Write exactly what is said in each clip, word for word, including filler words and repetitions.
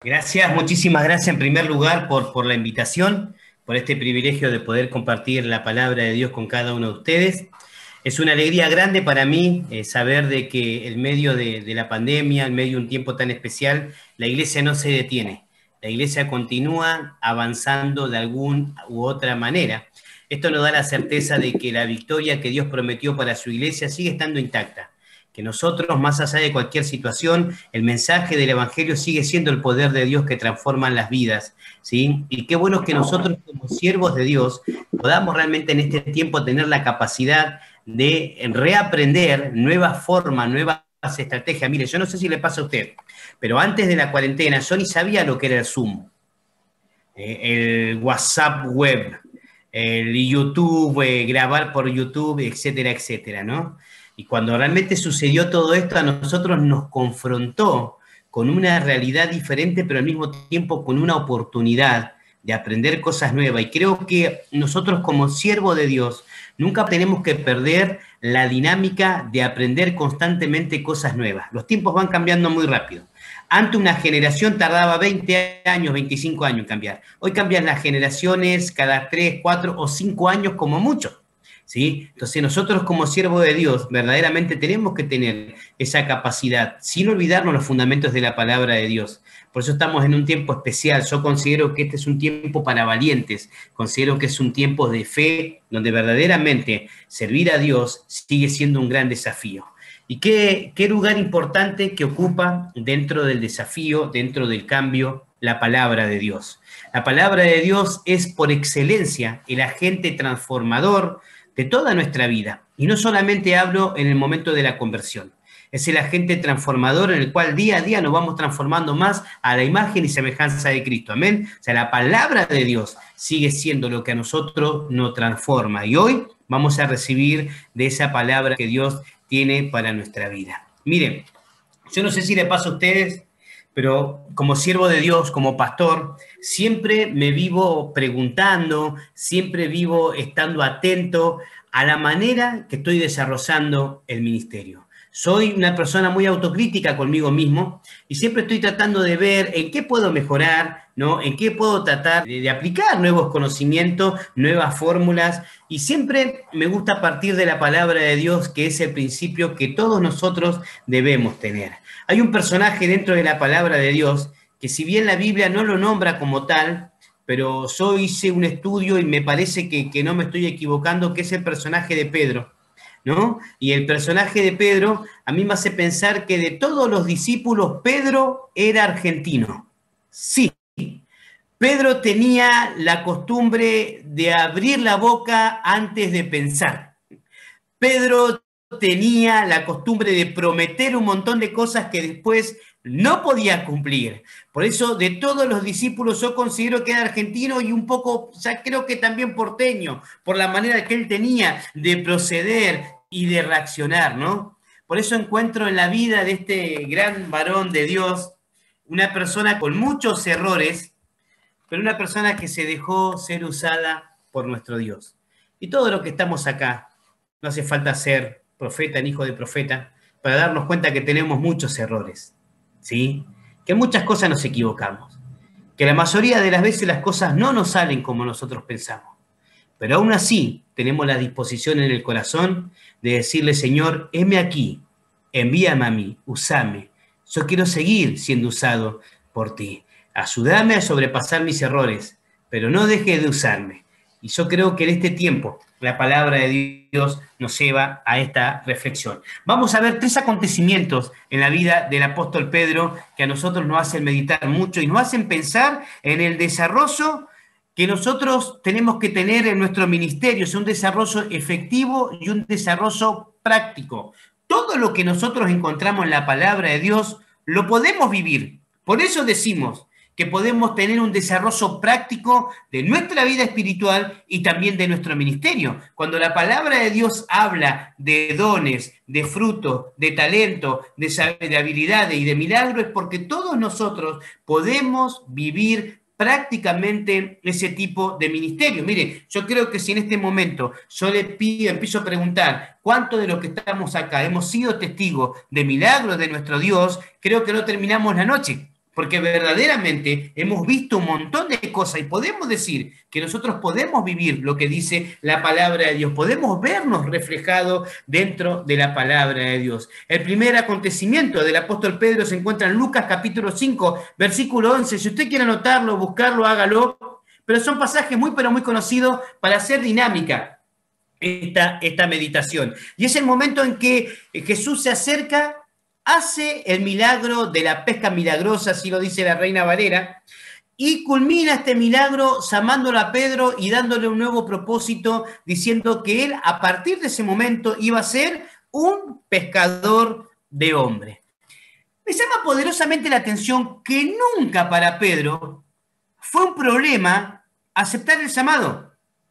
Gracias, muchísimas gracias en primer lugar por, por la invitación, por este privilegio de poder compartir la palabra de Dios con cada uno de ustedes. Es una alegría grande para mí eh, saber de que en medio de, de la pandemia, en medio de un tiempo tan especial, la iglesia no se detiene. La iglesia continúa avanzando de alguna u otra manera. Esto nos da la certeza de que la victoria que Dios prometió para su iglesia sigue estando intacta, que nosotros, más allá de cualquier situación, el mensaje del Evangelio sigue siendo el poder de Dios que transforma las vidas, ¿sí? Y qué bueno que nosotros, como siervos de Dios, podamos realmente en este tiempo tener la capacidad de reaprender nuevas formas, nuevas estrategias. Mire, yo no sé si le pasa a usted, pero antes de la cuarentena yo ni sabía lo que era el Zoom, eh, el WhatsApp web, el YouTube, eh, grabar por YouTube, etcétera, etcétera, ¿no? Y cuando realmente sucedió todo esto, a nosotros nos confrontó con una realidad diferente, pero al mismo tiempo con una oportunidad de aprender cosas nuevas. Y creo que nosotros como siervos de Dios nunca tenemos que perder la dinámica de aprender constantemente cosas nuevas. Los tiempos van cambiando muy rápido. Antes una generación tardaba veinte años, veinticinco años en cambiar. Hoy cambian las generaciones cada tres, cuatro o cinco años como mucho. ¿Sí? Entonces nosotros como siervos de Dios verdaderamente tenemos que tener esa capacidad, sin olvidarnos los fundamentos de la palabra de Dios. Por eso estamos en un tiempo especial. Yo considero que este es un tiempo para valientes, considero que es un tiempo de fe, donde verdaderamente servir a Dios sigue siendo un gran desafío. ¿Y qué, qué lugar importante que ocupa dentro del desafío, dentro del cambio, la palabra de Dios? La palabra de Dios es por excelencia el agente transformador de toda nuestra vida. Y no solamente hablo en el momento de la conversión, es el agente transformador en el cual día a día nos vamos transformando más a la imagen y semejanza de Cristo. Amén. O sea, la palabra de Dios sigue siendo lo que a nosotros nos transforma. Y hoy vamos a recibir de esa palabra que Dios tiene para nuestra vida. Miren, yo no sé si le pasa a ustedes, pero como siervo de Dios, como pastor, siempre me vivo preguntando, siempre vivo estando atento a la manera que estoy desarrollando el ministerio. Soy una persona muy autocrítica conmigo mismo y siempre estoy tratando de ver en qué puedo mejorar, ¿no? En qué puedo tratar de, de aplicar nuevos conocimientos, nuevas fórmulas, y siempre me gusta partir de la palabra de Dios, que es el principio que todos nosotros debemos tener. Hay un personaje dentro de la palabra de Dios que, si bien la Biblia no lo nombra como tal, pero yo hice un estudio y me parece que, que no me estoy equivocando, que es el personaje de Pedro, ¿no? Y el personaje de Pedro a mí me hace pensar que de todos los discípulos, Pedro era argentino. Sí, Pedro tenía la costumbre de abrir la boca antes de pensar. Pedro tenía la costumbre de prometer un montón de cosas que después no podía cumplir. Por eso, de todos los discípulos, yo considero que era argentino y un poco, ya creo que también porteño, por la manera que él tenía de proceder y de reaccionar, ¿no? Por eso encuentro en la vida de este gran varón de Dios una persona con muchos errores, pero una persona que se dejó ser usada por nuestro Dios. Y todo lo que estamos acá, no hace falta ser profeta ni hijo de profeta para darnos cuenta que tenemos muchos errores, ¿sí? Que muchas cosas nos equivocamos, que la mayoría de las veces las cosas no nos salen como nosotros pensamos, pero aún así tenemos la disposición en el corazón de decirle: Señor, heme aquí, envíame a mí, usame, yo quiero seguir siendo usado por ti, ayúdame a sobrepasar mis errores, pero no dejes de usarme. Y yo creo que en este tiempo la palabra de Dios nos lleva a esta reflexión. Vamos a ver tres acontecimientos en la vida del apóstol Pedro que a nosotros nos hacen meditar mucho y nos hacen pensar en el desarrollo que nosotros tenemos que tener en nuestro ministerio. Es un desarrollo efectivo y un desarrollo práctico. Todo lo que nosotros encontramos en la palabra de Dios lo podemos vivir. Por eso decimos que podemos tener un desarrollo práctico de nuestra vida espiritual y también de nuestro ministerio. Cuando la palabra de Dios habla de dones, de frutos, de talento, de, de habilidades y de milagros, es porque todos nosotros podemos vivir prácticamente ese tipo de ministerio. Mire, yo creo que si en este momento yo le pido, empiezo a preguntar cuántos de los que estamos acá hemos sido testigos de milagros de nuestro Dios, creo que no terminamos la noche. porque verdaderamente hemos visto un montón de cosas y podemos decir que nosotros podemos vivir lo que dice la palabra de Dios, podemos vernos reflejados dentro de la palabra de Dios. El primer acontecimiento del apóstol Pedro se encuentra en Lucas capítulo cinco, versículo once. Si usted quiere anotarlo, buscarlo, hágalo, pero son pasajes muy, pero muy conocidos para hacer dinámica esta, esta meditación. Y es el momento en que Jesús se acerca, hace el milagro de la pesca milagrosa, así lo dice la Reina Valera, y culmina este milagro llamándolo a Pedro y dándole un nuevo propósito, diciendo que él a partir de ese momento iba a ser un pescador de hombres. Me llama poderosamente la atención que nunca para Pedro fue un problema aceptar el llamado.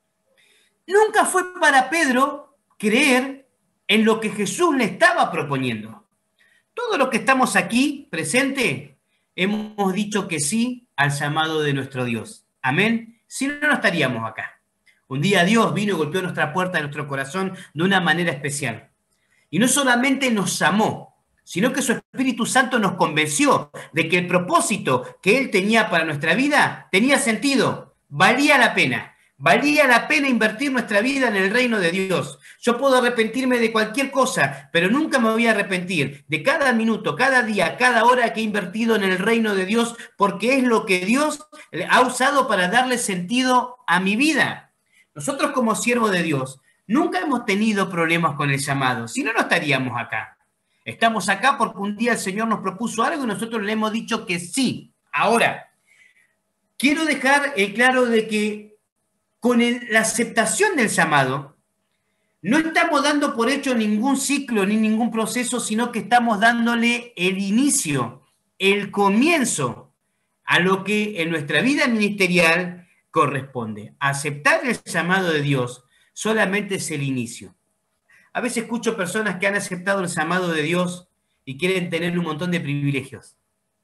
Nunca fue para Pedro creer en lo que Jesús le estaba proponiendo. Todos los que estamos aquí presentes hemos dicho que sí al llamado de nuestro Dios. Amén. Si no, no estaríamos acá. Un día Dios vino y golpeó nuestra puerta, nuestro corazón, de una manera especial. Y no solamente nos llamó, sino que su Espíritu Santo nos convenció de que el propósito que Él tenía para nuestra vida tenía sentido, valía la pena. Valía la pena invertir nuestra vida en el reino de Dios. Yo puedo arrepentirme de cualquier cosa, pero nunca me voy a arrepentir de cada minuto, cada día, cada hora que he invertido en el reino de Dios, porque es lo que Dios ha usado para darle sentido a mi vida. Nosotros como siervos de Dios nunca hemos tenido problemas con el llamado, si no, no estaríamos acá. Estamos acá porque un día el Señor nos propuso algo y nosotros le hemos dicho que sí. Ahora, quiero dejar el claro de que con el, la aceptación del llamado, no estamos dando por hecho ningún ciclo ni ningún proceso, sino que estamos dándole el inicio, el comienzo a lo que en nuestra vida ministerial corresponde. Aceptar el llamado de Dios solamente es el inicio. A veces escucho personas que han aceptado el llamado de Dios y quieren tener un montón de privilegios.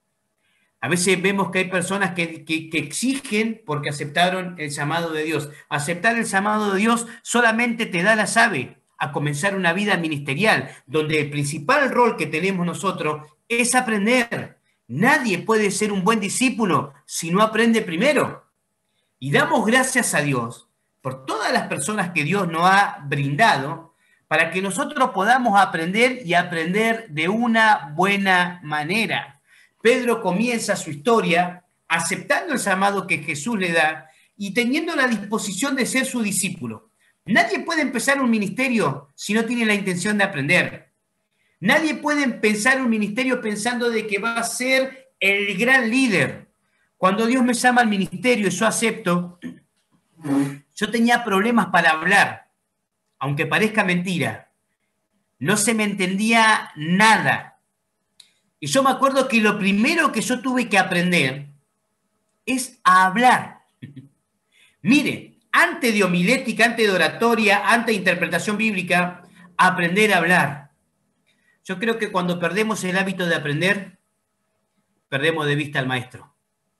A veces vemos que hay personas que, que, que exigen porque aceptaron el llamado de Dios. Aceptar el llamado de Dios solamente te da la llave a comenzar una vida ministerial, donde el principal rol que tenemos nosotros es aprender. Nadie puede ser un buen discípulo si no aprende primero. Y damos gracias a Dios por todas las personas que Dios nos ha brindado para que nosotros podamos aprender y aprender de una buena manera. Pedro comienza su historia aceptando el llamado que Jesús le da y teniendo la disposición de ser su discípulo. Nadie puede empezar un ministerio si no tiene la intención de aprender. Nadie puede empezar un ministerio pensando de que va a ser el gran líder. Cuando Dios me llama al ministerio y yo acepto, yo tenía problemas para hablar, aunque parezca mentira. No se me entendía nada. Y yo me acuerdo que lo primero que yo tuve que aprender es a hablar. Mire, antes de homilética, antes de oratoria, antes de interpretación bíblica, aprender a hablar. Yo creo que cuando perdemos el hábito de aprender, perdemos de vista al maestro.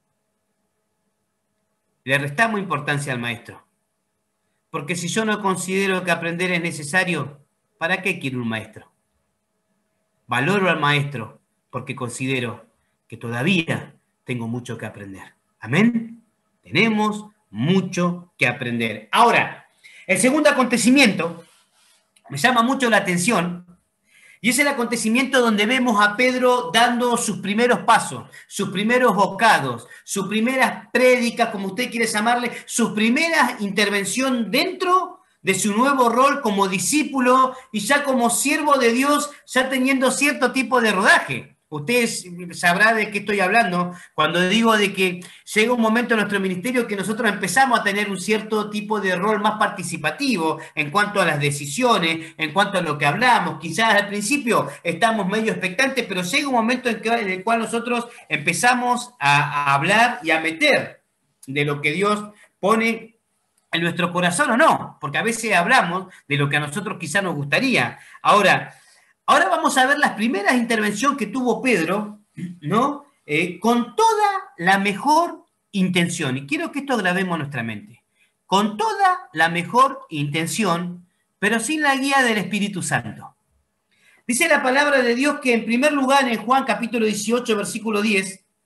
Le restamos importancia al maestro. Porque si yo no considero que aprender es necesario, ¿para qué quiero un maestro? Valoro al maestro porque considero que todavía tengo mucho que aprender. ¿Amén? Tenemos mucho que aprender. Ahora, el segundo acontecimiento me llama mucho la atención y es el acontecimiento donde vemos a Pedro dando sus primeros pasos, sus primeros bocados, sus primeras prédicas, como usted quiere llamarle, su primera intervención dentro de su nuevo rol como discípulo y ya como siervo de Dios, ya teniendo cierto tipo de rodaje. Usted sabrá de qué estoy hablando cuando digo de que llega un momento en nuestro ministerio que nosotros empezamos a tener un cierto tipo de rol más participativo en cuanto a las decisiones, en cuanto a lo que hablamos. Quizás al principio estamos medio expectantes, pero llega un momento en, que, en el cual nosotros empezamos a, a hablar y a meter de lo que Dios pone en nuestro corazón o no, porque a veces hablamos de lo que a nosotros quizás nos gustaría. Ahora, Ahora vamos a ver las primeras intervenciones que tuvo Pedro, ¿no? Eh, con toda la mejor intención. Y quiero que esto grabemos en nuestra mente. Con toda la mejor intención, pero sin la guía del Espíritu Santo. Dice la palabra de Dios que en primer lugar en Juan capítulo dieciocho, versículo diez,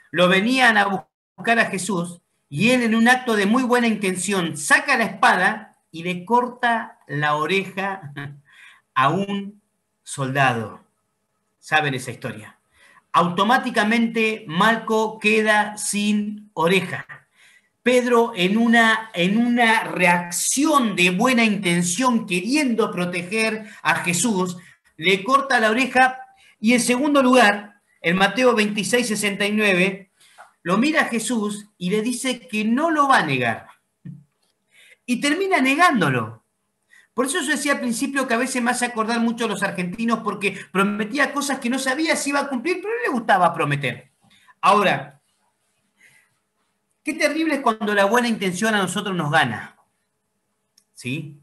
lo venían a buscar a Jesús y él en un acto de muy buena intención saca la espada y le corta la oreja a un soldado. Saben esa historia. Automáticamente Malco queda sin oreja. Pedro, en una, en una reacción de buena intención, queriendo proteger a Jesús, le corta la oreja. Y en segundo lugar, en Mateo veintiséis, sesenta y nueve, lo mira a Jesús y le dice que no lo va a negar. Y termina negándolo. Por eso yo decía al principio que a veces me hace acordar mucho a los argentinos, porque prometía cosas que no sabía si iba a cumplir, pero le gustaba prometer. Ahora, qué terrible es cuando la buena intención a nosotros nos gana, ¿sí?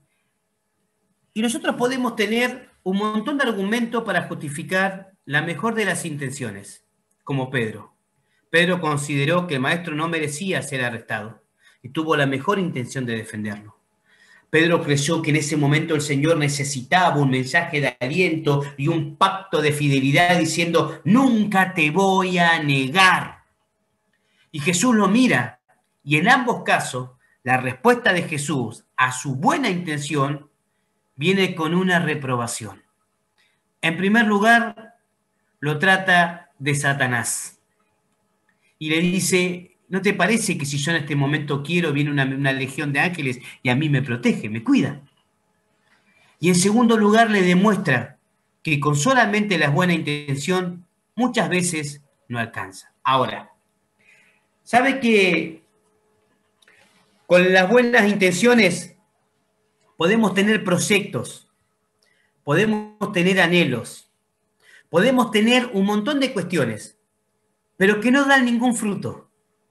Y nosotros podemos tener un montón de argumentos para justificar la mejor de las intenciones, como Pedro. Pedro consideró que el maestro no merecía ser arrestado y tuvo la mejor intención de defenderlo. Pedro creyó que en ese momento el Señor necesitaba un mensaje de aliento y un pacto de fidelidad diciendo, nunca te voy a negar. Y Jesús lo mira y en ambos casos la respuesta de Jesús a su buena intención viene con una reprobación. En primer lugar, lo trata de Satanás y le dice, ¿no te parece que si yo en este momento quiero, viene una, una legión de ángeles y a mí me protege, me cuida? Y en segundo lugar le demuestra que con solamente la buena intención muchas veces no alcanza. Ahora, ¿sabe que con las buenas intenciones podemos tener proyectos, podemos tener anhelos, podemos tener un montón de cuestiones, pero que no dan ningún fruto?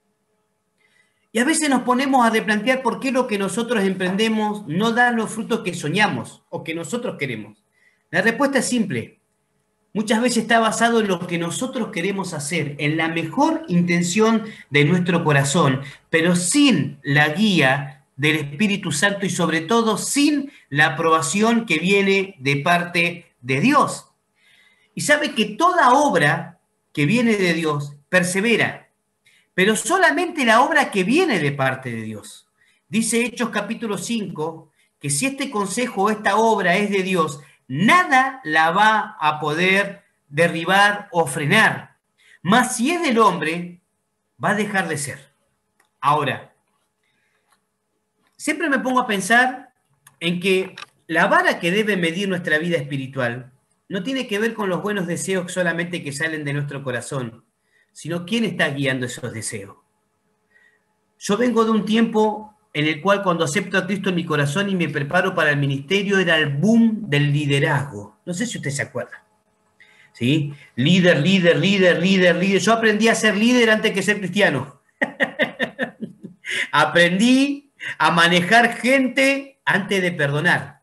Y a veces nos ponemos a replantear por qué lo que nosotros emprendemos no da los frutos que soñamos o que nosotros queremos. La respuesta es simple. Muchas veces está basado en lo que nosotros queremos hacer, en la mejor intención de nuestro corazón, pero sin la guía del Espíritu Santo y sobre todo sin la aprobación que viene de parte de Dios. Y sabe que toda obra que viene de Dios persevera, pero solamente la obra que viene de parte de Dios. Dice Hechos capítulo cinco, que si este consejo o esta obra es de Dios, nada la va a poder derribar o frenar. Mas si es del hombre, va a dejar de ser. Ahora, siempre me pongo a pensar en que la vara que debe medir nuestra vida espiritual no tiene que ver con los buenos deseos solamente que salen de nuestro corazón, sino quién está guiando esos deseos. Yo vengo de un tiempo en el cual cuando acepto a Cristo en mi corazón y me preparo para el ministerio, era el boom del liderazgo. No sé si usted se acuerda. ¿Sí? Líder, líder, líder, líder, líder. Yo aprendí a ser líder antes que ser cristiano. Aprendí a manejar gente antes de perdonar.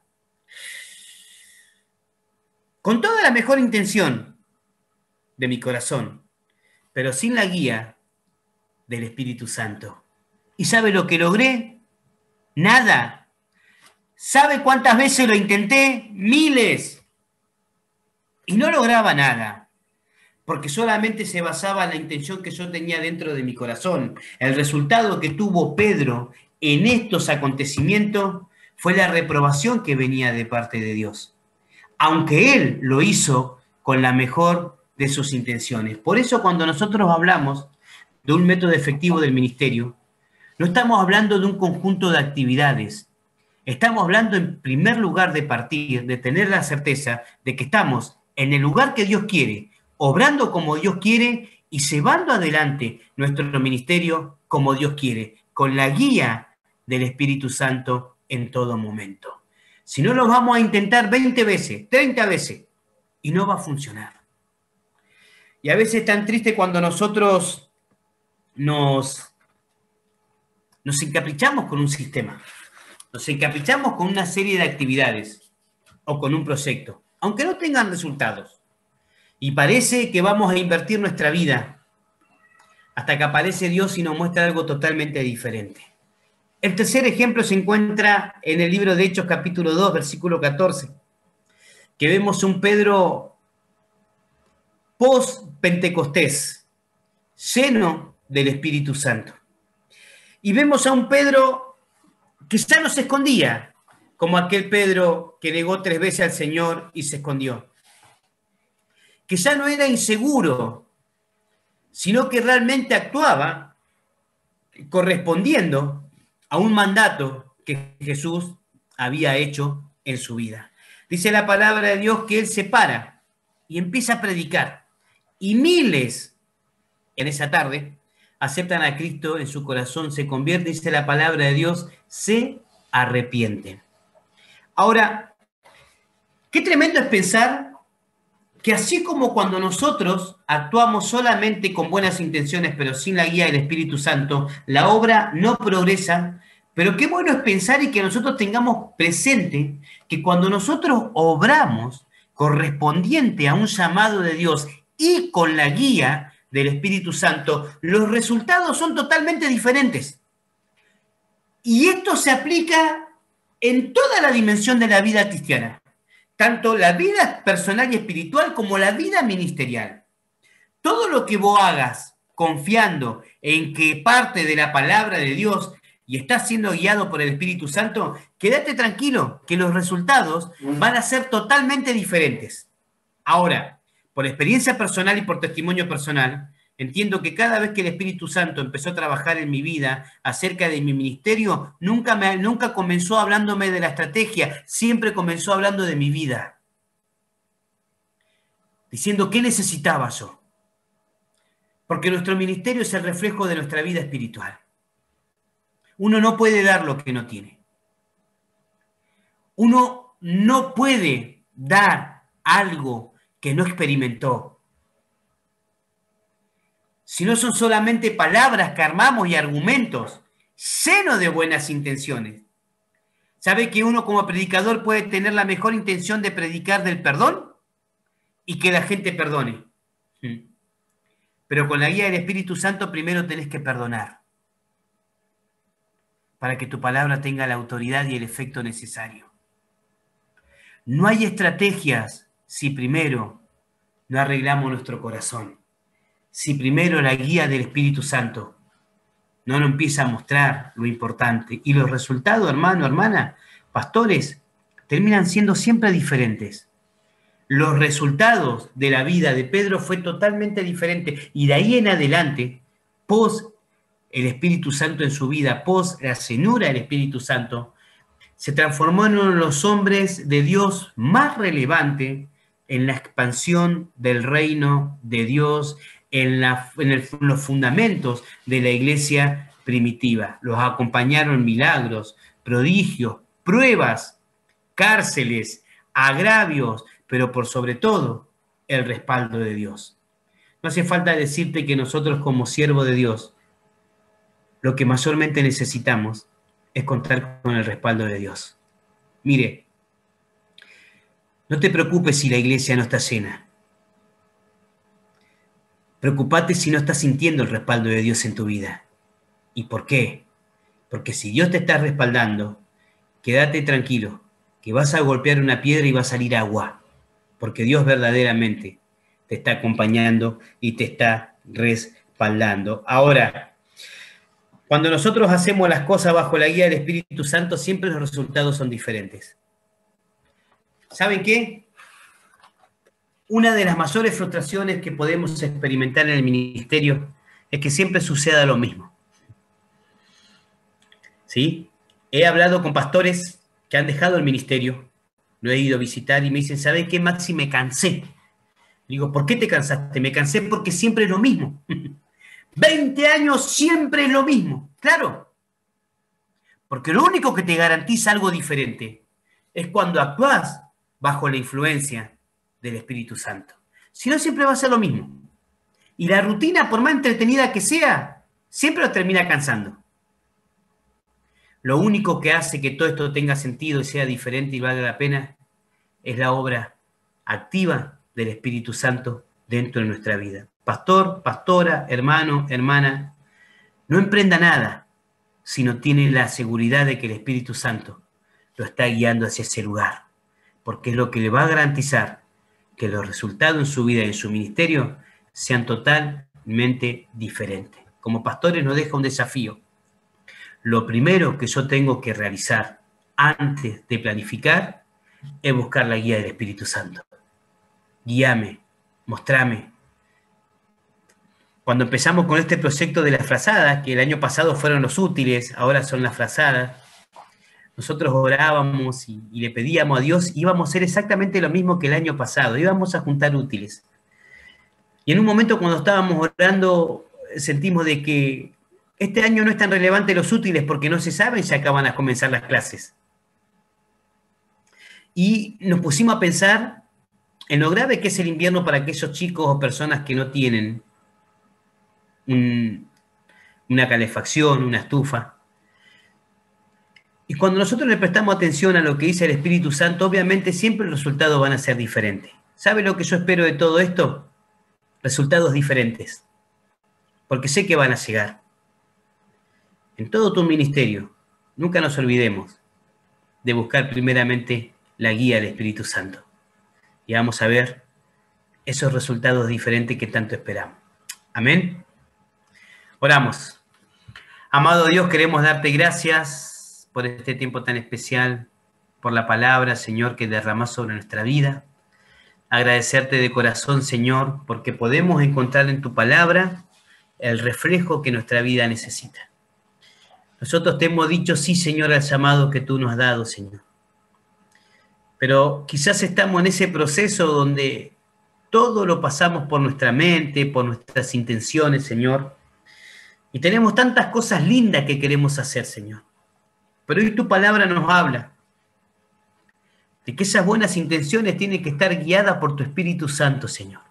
Con toda la mejor intención de mi corazón, pero sin la guía del Espíritu Santo. ¿Y sabe lo que logré? Nada. ¿Sabe cuántas veces lo intenté? Miles. Y no lograba nada, porque solamente se basaba en la intención que yo tenía dentro de mi corazón. El resultado que tuvo Pedro en estos acontecimientos fue la reprobación que venía de parte de Dios, aunque él lo hizo con la mejor de sus intenciones. Por eso cuando nosotros hablamos de un método efectivo del ministerio, no estamos hablando de un conjunto de actividades. Estamos hablando en primer lugar de partir, de tener la certeza de que estamos en el lugar que Dios quiere, obrando como Dios quiere y llevando adelante nuestro ministerio como Dios quiere, con la guía del Espíritu Santo en todo momento. Si no, lo vamos a intentar veinte veces, treinta veces, y no va a funcionar. Y a veces es tan triste cuando nosotros nos, nos encaprichamos con un sistema, nos encaprichamos con una serie de actividades o con un proyecto, aunque no tengan resultados. Y parece que vamos a invertir nuestra vida hasta que aparece Dios y nos muestra algo totalmente diferente. El tercer ejemplo se encuentra en el libro de Hechos capítulo dos, versículo catorce, que vemos un Pedro post-Pentecostés, lleno del Espíritu Santo. Y vemos a un Pedro que ya no se escondía, como aquel Pedro que negó tres veces al Señor y se escondió. Que ya no era inseguro, sino que realmente actuaba correspondiendo a un mandato que Jesús había hecho en su vida. Dice la palabra de Dios que él se para y empieza a predicar. Y miles en esa tarde aceptan a Cristo en su corazón, se convierte, dice la palabra de Dios, se arrepienten. Ahora, qué tremendo es pensar que así como cuando nosotros actuamos solamente con buenas intenciones, pero sin la guía del Espíritu Santo, la obra no progresa, pero qué bueno es pensar y que nosotros tengamos presente que cuando nosotros obramos correspondiente a un llamado de Dios y con la guía del Espíritu Santo, los resultados son totalmente diferentes. Y esto se aplica en toda la dimensión de la vida cristiana, tanto la vida personal y espiritual como la vida ministerial. Todo lo que vos hagas confiando en que parte de la palabra de Dios y estás siendo guiado por el Espíritu Santo, quédate tranquilo que los resultados van a ser totalmente diferentes. Ahora, por experiencia personal y por testimonio personal, entiendo que cada vez que el Espíritu Santo empezó a trabajar en mi vida acerca de mi ministerio, nunca, me, nunca comenzó hablándome de la estrategia, siempre comenzó hablando de mi vida. Diciendo qué necesitaba yo. Porque nuestro ministerio es el reflejo de nuestra vida espiritual. Uno no puede dar lo que no tiene. Uno no puede dar algo que no experimentó. Si no son solamente palabras que armamos y argumentos llenos de buenas intenciones. ¿Sabe que uno como predicador puede tener la mejor intención de predicar del perdón y que la gente perdone? Pero con la guía del Espíritu Santo primero tenés que perdonar para que tu palabra tenga la autoridad y el efecto necesario. No hay estrategias si primero no arreglamos nuestro corazón. Si primero la guía del Espíritu Santo no nos empieza a mostrar lo importante. Y los resultados, hermano, hermana, pastores, terminan siendo siempre diferentes. Los resultados de la vida de Pedro fue totalmente diferente. Y de ahí en adelante, pos el Espíritu Santo en su vida, pos la llenura del Espíritu Santo, se transformó en uno de los hombres de Dios más relevante en la expansión del reino de Dios, en, la, en, el, en los fundamentos de la iglesia primitiva. Los acompañaron milagros, prodigios, pruebas, cárceles, agravios, pero por sobre todo el respaldo de Dios. No hace falta decirte que nosotros como siervos de Dios, lo que mayormente necesitamos es contar con el respaldo de Dios. Mire, no te preocupes si la iglesia no está llena. Preocupate si no estás sintiendo el respaldo de Dios en tu vida. ¿Y por qué? Porque si Dios te está respaldando, quédate tranquilo, que vas a golpear una piedra y va a salir agua, porque Dios verdaderamente te está acompañando y te está respaldando. Ahora, cuando nosotros hacemos las cosas bajo la guía del Espíritu Santo, siempre los resultados son diferentes. ¿Saben qué? Una de las mayores frustraciones que podemos experimentar en el ministerio es que siempre suceda lo mismo. ¿Sí? He hablado con pastores que han dejado el ministerio, lo he ido a visitar y me dicen, ¿sabes qué, Maxi? Me cansé. Digo, ¿por qué te cansaste? Me cansé porque siempre es lo mismo. veinte años siempre es lo mismo. Claro. Porque lo único que te garantiza algo diferente es cuando actúas bajo la influencia del Espíritu Santo. Si no, siempre va a ser lo mismo. Y la rutina, por más entretenida que sea, siempre lo termina cansando. Lo único que hace que todo esto tenga sentido y sea diferente y valga la pena es la obra activa del Espíritu Santo dentro de nuestra vida. Pastor, pastora, hermano, hermana, no emprenda nada si no tiene la seguridad de que el Espíritu Santo lo está guiando hacia ese lugar, porque es lo que le va a garantizar que los resultados en su vida y en su ministerio sean total totalmente diferente. Como pastores nos deja un desafío. Lo primero que yo tengo que realizar antes de planificar es buscar la guía del Espíritu Santo. Guíame, mostrame. Cuando empezamos con este proyecto de las frazadas, que el año pasado fueron los útiles, ahora son las frazadas, nosotros orábamos y, y le pedíamos a Dios, íbamos a hacer exactamente lo mismo que el año pasado, íbamos a juntar útiles. Y en un momento cuando estábamos orando, sentimos de que este año no es tan relevante los útiles porque no se sabe, ya acaban a comenzar las clases. Y nos pusimos a pensar en lo grave que es el invierno para aquellos chicos o personas que no tienen un, una calefacción, una estufa. Y cuando nosotros le prestamos atención a lo que dice el Espíritu Santo, obviamente siempre los resultados van a ser diferentes. ¿Sabe lo que yo espero de todo esto? Resultados diferentes. Porque sé que van a llegar. En todo tu ministerio, nunca nos olvidemos de buscar primeramente la guía del Espíritu Santo. Y vamos a ver esos resultados diferentes que tanto esperamos. Amén. Oramos. Amado Dios, queremos darte gracias por este tiempo tan especial, por la palabra, Señor, que derramás sobre nuestra vida. Agradecerte de corazón, Señor, porque podemos encontrar en tu palabra el reflejo que nuestra vida necesita. Nosotros te hemos dicho sí, Señor, al llamado que tú nos has dado, Señor. Pero quizás estamos en ese proceso donde todo lo pasamos por nuestra mente, por nuestras intenciones, Señor. Y tenemos tantas cosas lindas que queremos hacer, Señor. Pero hoy tu palabra nos habla de que esas buenas intenciones tienen que estar guiadas por tu Espíritu Santo, Señor.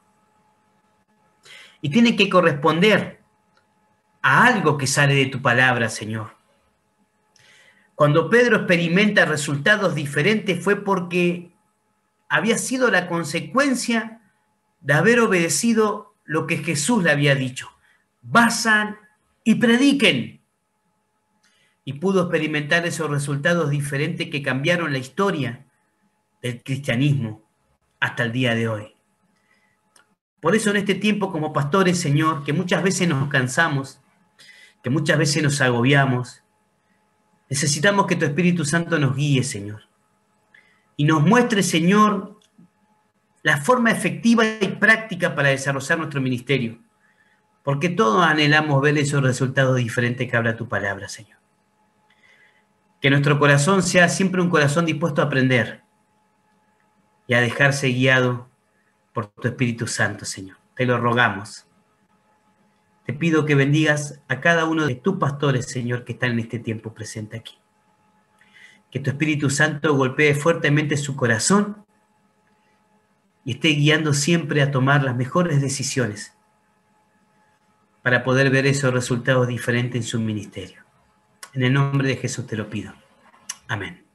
Y tienen que corresponder a algo que sale de tu palabra, Señor. Cuando Pedro experimenta resultados diferentes fue porque había sido la consecuencia de haber obedecido lo que Jesús le había dicho. Vayan y prediquen. Y pudo experimentar esos resultados diferentes que cambiaron la historia del cristianismo hasta el día de hoy. Por eso en este tiempo como pastores, Señor, que muchas veces nos cansamos, que muchas veces nos agobiamos, necesitamos que tu Espíritu Santo nos guíe, Señor, y nos muestre, Señor, la forma efectiva y práctica para desarrollar nuestro ministerio, porque todos anhelamos ver esos resultados diferentes que habla tu palabra, Señor. Que nuestro corazón sea siempre un corazón dispuesto a aprender y a dejarse guiado por tu Espíritu Santo, Señor. Te lo rogamos. Te pido que bendigas a cada uno de tus pastores, Señor, que están en este tiempo presente aquí. Que tu Espíritu Santo golpee fuertemente su corazón y esté guiando siempre a tomar las mejores decisiones para poder ver esos resultados diferentes en su ministerio. En el nombre de Jesús te lo pido. Amén.